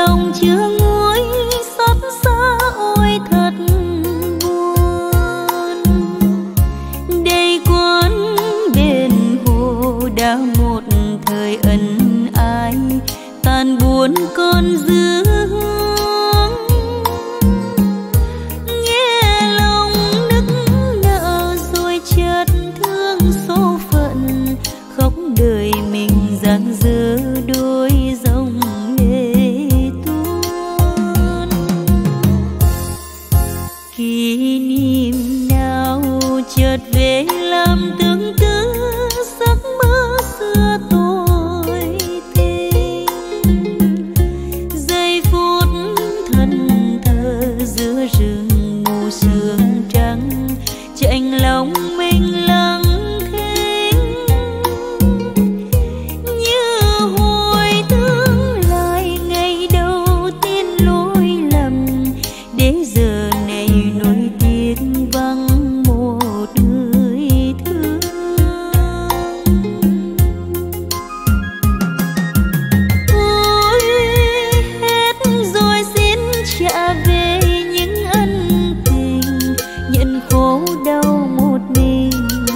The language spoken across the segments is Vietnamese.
lòng chưa nguôi xót xa ôi thật buồn. Đây quán bên hồ đã một thời ân ái, tàn buồn còn dư hương. Nghe lòng nức nở rồi chợt thương số phận, khóc đời mình giang dở đôi dòng lệ tuôn. Kỷ niệm nào chợt về làm tương tư giấc mơ xưa tôi tình. Giây phút thân thờ giữa rừng mù sương trắng, chạnh lòng mình lặng thinh. Như hồi tương lai ngày đầu tiên lỗi lầm, đến giờ này nỗi tiếc vắng một người thương. Ôi hết rồi xin trả về những ân tình, nhận khổ đau một mình.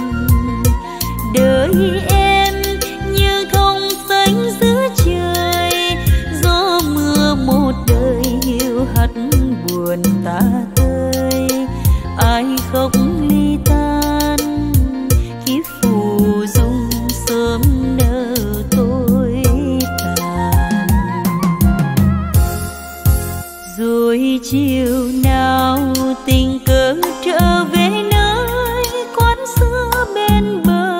Đời em như không xanh giữa trời, gió mưa một đời hiu hắt buồn ta tơi. Ai khóc ly tan khi phù dung sớm nở tôi tàn. Rồi chiều nào tình cờ trở về nơi quán xưa bên bờ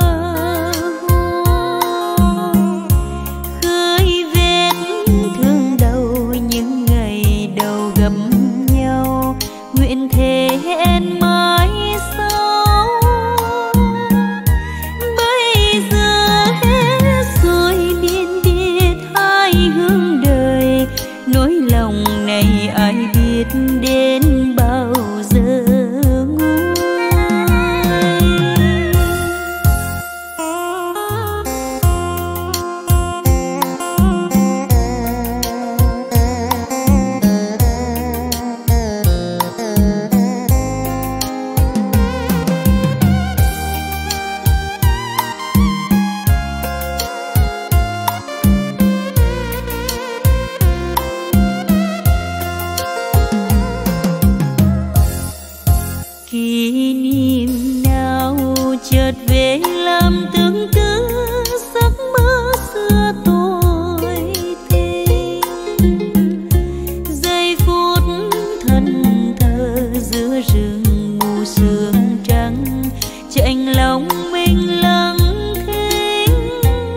hồ, khơi vết thương đau những ngày đầu gặp nhau, nguyện thề hẹn mãi sau. Bây giờ hết rồi biên biệt hai hướng đời, nỗi lòng này ai biết đến bao giờ nguôi. Kỷ niệm nào chợt về làm tương tư giấc mơ xưa tôi tình. Giây phút thân thờ giữa rừng mù sương trắng, chạnh lòng mình lặng thinh.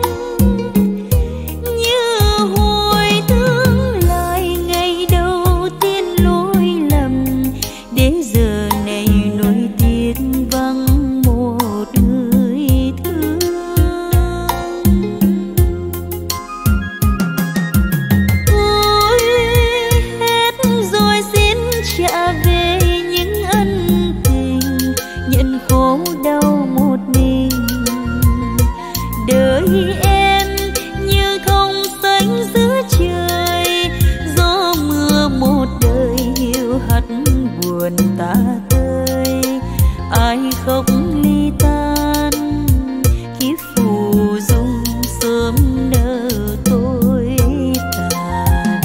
Như hồi tương lai ngày đầu tiên lỗi lầm, đến giờ này nỗi tiếc vắng một người thương. Ôi hết rồi xin trả về những ân tình, nhận khổ đau một mình. Đời em như không xanh giữa trời, gió mưa một đời hiu hắt buồn ta tơi. Ai khóc ly tan khi phù dung sớm nở tôi tàn.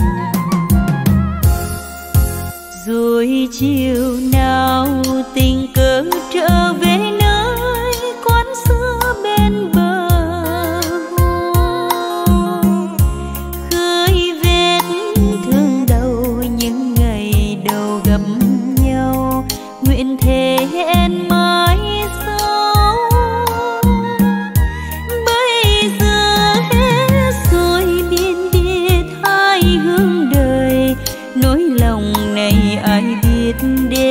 Rồi chiều nào tình cờ trở về nơi quán xưa bên bờ hồ, khơi vết thương đau những ngày đầu gặp nhau, nguyện thề hẹn mãi sau. Bây giờ hết rồi biên biệt hai hướng đời, nỗi lòng này ai biết đến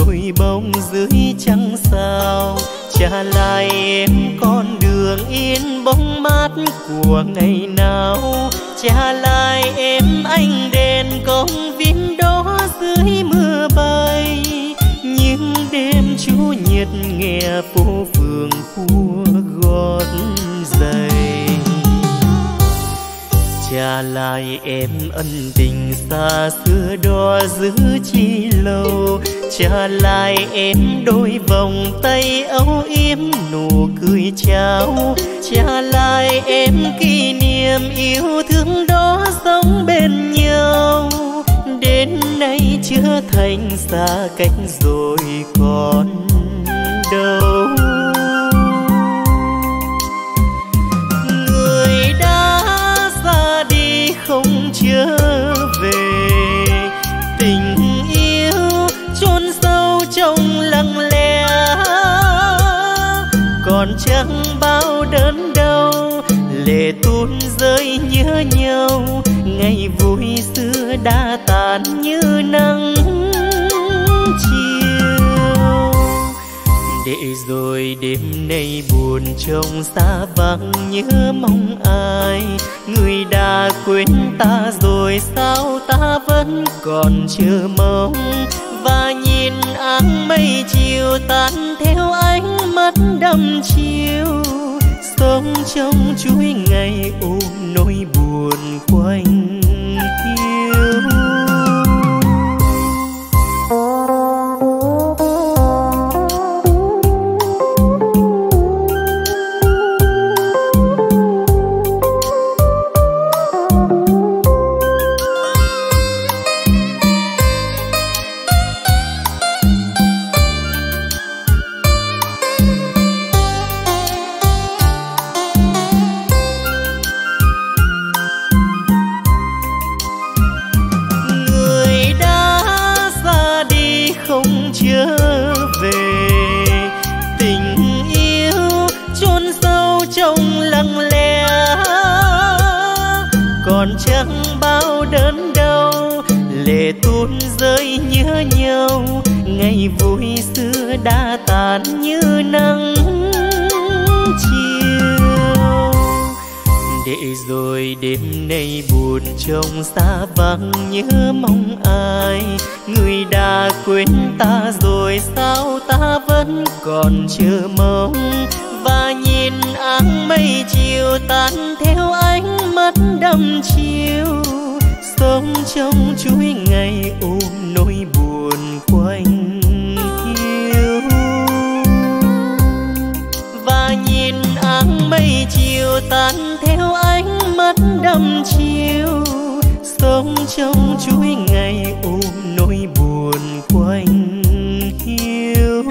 đôi bóng dưới trăng sao. Trả lại em con đường yên bóng mát của ngày nào. Trả lại em ánh đèn công viên đó dưới mưa bay. Những đêm Chủ nhật nghe phố phường khua gót giày. Trả lại em ân tình xa xưa đó giữ chi lâu. Trả lại em đôi vòng tay âu yếm nụ cười chào. Trả lại em kỷ niệm yêu thương đó sống bên nhau. Đến nay chưa thành xa cách rồi còn đâu. Người đã ra đi không trở về. Tình yêu chôn sâu trong lặng lẽ. Còn chẳng bao đớn đau. Lệ tuôn rơi nhớ nhau. Ngày vui xưa đã tàn như nắng chiều. Để rồi đêm nay buồn trông xa vắng nhớ mong ai. Người đã quên ta rồi sao ta vẫn còn chờ mong. Và nhìn áng mây chiều tan theo ánh mắt đăm chiều. Sống trong chuỗi ngày ôm nỗi buồn quanh hiu. Còn chẳng bao đớn đau. Lệ tuôn rơi nhớ nhau. Ngày vui xưa đã tàn như nắng chiều. Để rồi đêm nay buồn trông xa vắng nhớ mong ai. Người đã quên ta rồi sao ta vẫn còn chờ mong. Và nhìn áng mây chiều tan theo ánh mắt đăm chiều. Sống trong chuỗi ngày ôm nỗi buồn quanh hiu. Và nhìn áng mây chiều tan theo ánh mắt đăm chiều. Sống trong chuỗi ngày ôm nỗi buồn quanh hiu.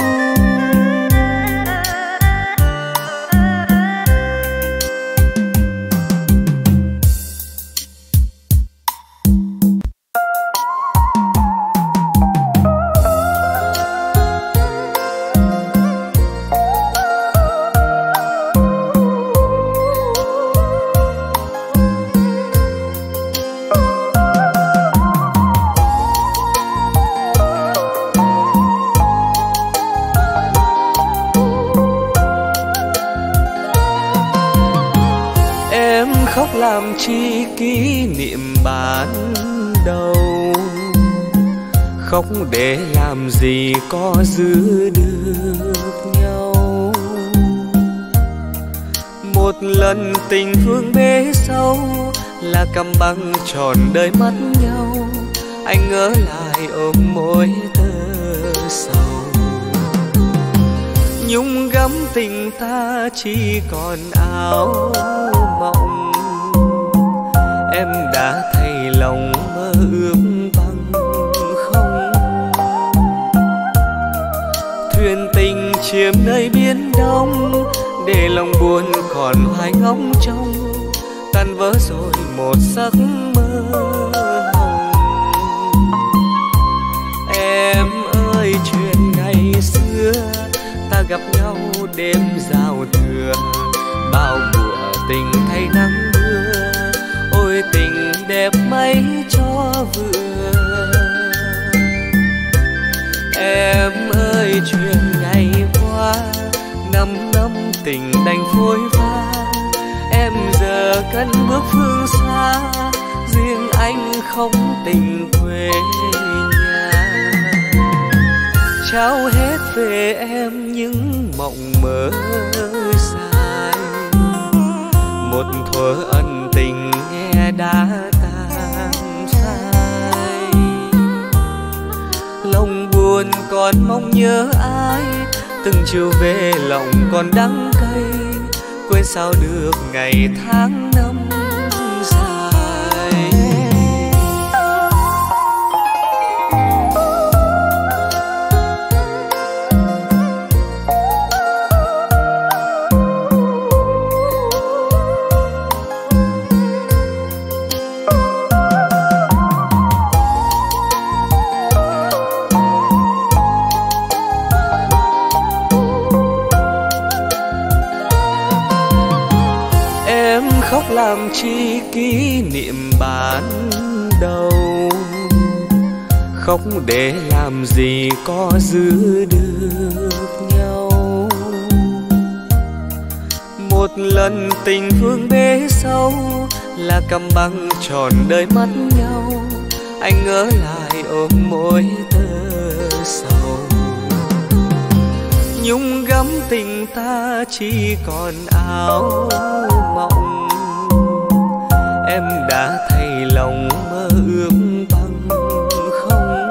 Khóc làm chi kỷ niệm ban đầu. Khóc để làm gì có giữ được nhau. Một lần tình thương bế sâu là cầm băng tròn đời mất nhau. Anh ngỡ lại ôm môi thơ sầu. Nhung gấm tình ta chỉ còn áo mộng. Em đã thay lòng mơ ước bằng không. Thuyền tình chiếm nơi biển đông. Để lòng buồn còn hoài ngóng trông. Tan vỡ rồi một giấc mơ hồng. Em ơi chuyện ngày xưa ta gặp nhau đêm giao thừa. Bao mùa tình thay nắng mưa. Ôi tình đẹp mấy cho vừa. chuyện ngày qua, năm năm tình đành phôi pha. Em giờ cất bước phương xa, riêng anh không tình quê nhà. Trao hết về em những mộng mơ dài, một thuở ân tình nghe đã tan phai. Lòng buồn còn mong nhớ ai, từng chiều về lòng còn đắng cay. Quên sao được ngày tháng năm dài. Khóc làm chi kỷ niệm ban đầu, khóc để làm gì có giữ được nhau. Một lần tình vương bế sâu là cầm băng tròn đời mất nhau. Anh ngỡ lại ôm mỗi tơ sầu, nhung gấm tình ta chỉ còn áo mộng. Em đã thay lòng mơ ước bằng không.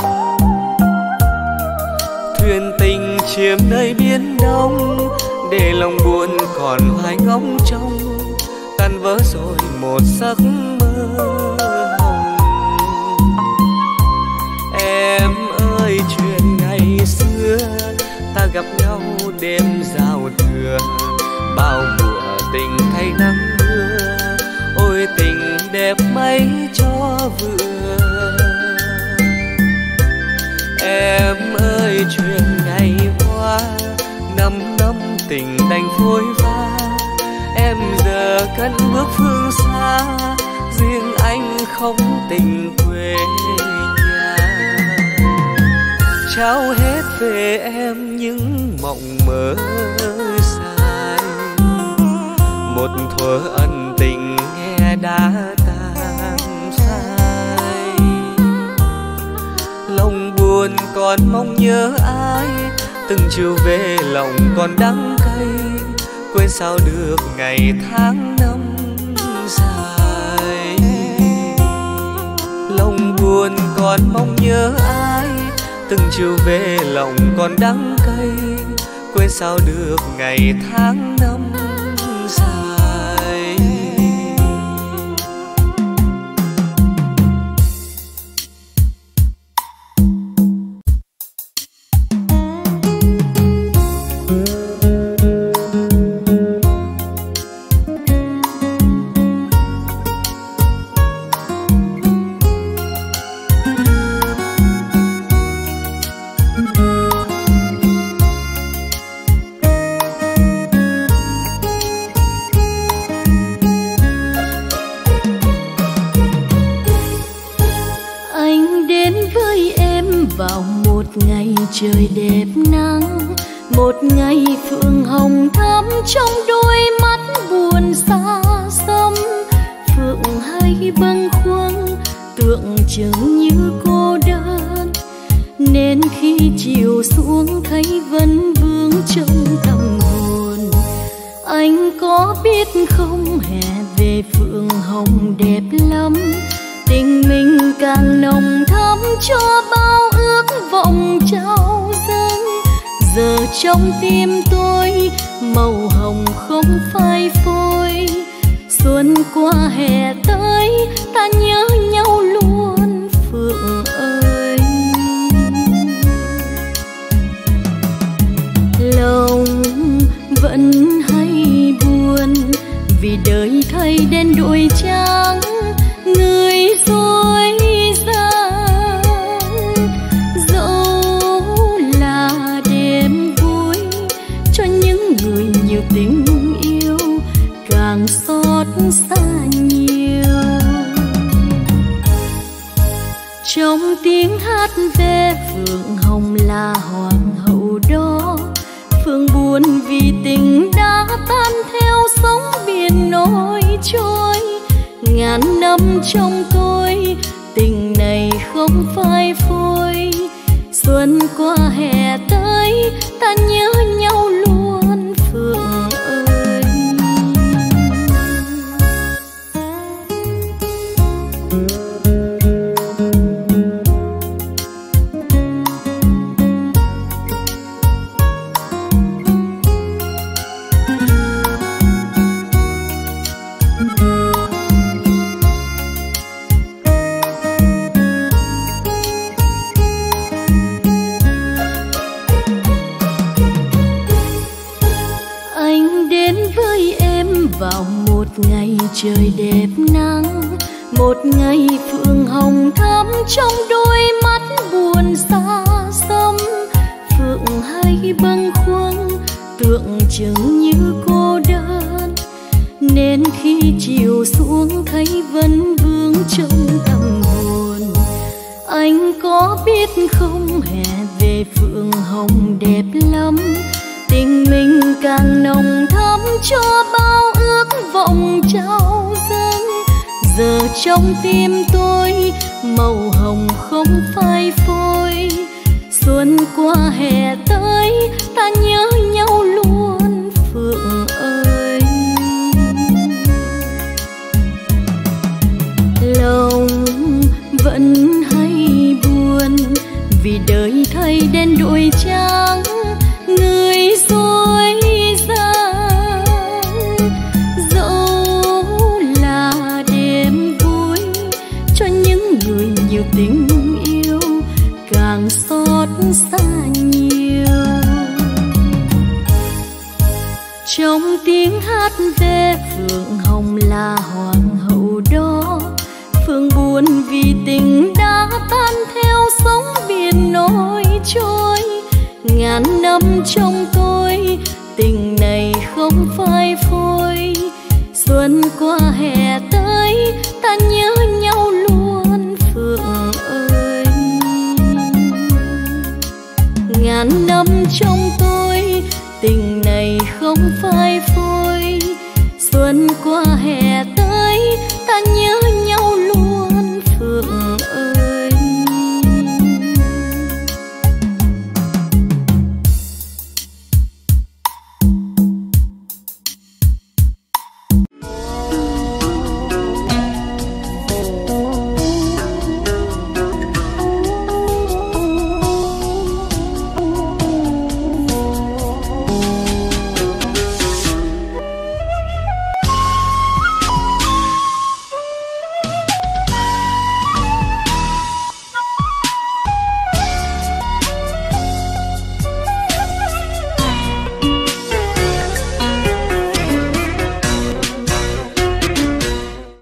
Thuyền tình chiếm nơi biển đông, để lòng buồn còn hoài ngóng trông. Tan vỡ rồi một giấc mơ hồng. Em ơi chuyện ngày xưa, ta gặp nhau đêm giao thừa. Bao mùa tình thay nắng mưa, ôi tình đẹp mấy cho vừa. Em ơi chuyện ngày qua, năm năm tình đành phôi pha. Em giờ cất bước phương xa, riêng anh không tình quê nhà. Trao hết về em những mộng mơ dài, một thuở ân tình nghe đã tan phai. Lòng buồn còn mong nhớ ai, từng chiều về lòng còn đắng cay. Quên sao được ngày tháng năm dài. Lòng buồn còn mong nhớ ai, từng chiều về lòng còn đắng cay. Quên sao được ngày tháng năm dài. Trời đẹp nắng, một ngày phượng hồng thắm trong đôi mắt buồn xa xăm. Phượng hay bâng khuâng tượng trưng như cô đơn, nên khi chiều xuống thấy vẫn vương trong tâm hồn. Anh có biết không, hè về phượng hồng đẹp lắm. Tình mình càng nồng thắm cho bao ước vọng trao dâng. Giờ trong tim tôi màu hồng không phai phôi. Xuân qua hè tới ta nhớ nhau luôn Phượng ơi. Lòng vẫn hay buồn vì đời thay đen đổi trắng. Người dối gian dẫu là đêm vui, cho những người nhiều tình yêu càng xót xa nhiều. Trong tiếng hát về phượng hồng là hoàng hậu buồn vì tình đã tan theo sóng biển nổi trôi. Ngàn năm trong tôi tình này không phai phôi. Xuân qua hè tới ta nhớ nhau luôn Phượng ơi. Vào một ngày trời đẹp nắng, một ngày phượng hồng thắm trong đôi mắt buồn xa xăm. Phượng hay bâng khuâng tượng trưng như cô đơn, nên khi chiều xuống thấy vẫn vương trong tâm hồn. Anh có biết không, hè về phượng hồng đẹp lắm, tình mình càng nồng thắm cho bao ước vọng trao dâng. Giờ trong tim tôi màu hồng không phai phôi. Xuân qua hè tới ta nhớ nhau luôn Phượng ơi. Lòng vẫn hay buồn vì đời thay đen đổi trắng, người dối gian. Dẫu là đêm vui cho những người nhiều tình yêu, càng xót xa nhiều. Trong tiếng hát về phượng hồng là hoàng hậu đó, phượng buồn vì tình đã tan theo sóng biển nổi trôi. Ngàn năm trong tôi tình này không phai phôi. Xuân qua hè tới ta nhớ nhau luôn Phượng ơi. Ngàn năm trong tôi tình này không phai phôi. Xuân qua hè